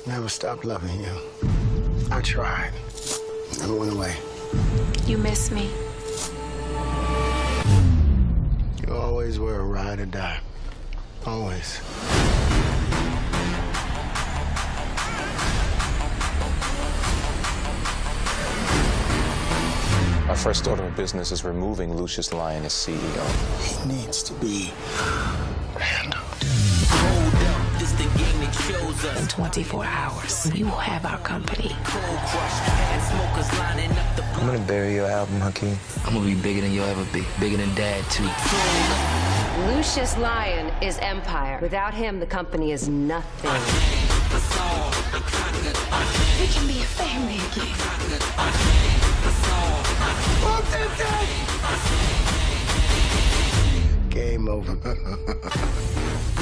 Never stopped loving you. I tried. Never went away. You miss me? You always were a ride or die. Always. Our first order of business is removing Lucius Lyon as CEO. He needs to be handled. In 24 hours, we will have our company. I'm gonna bury your album, Hakeem. I'm gonna be bigger than you'll ever be. Bigger than Dad, too. Lucius Lyon is empire. Without him, the company is nothing. We can be a family again. Game over.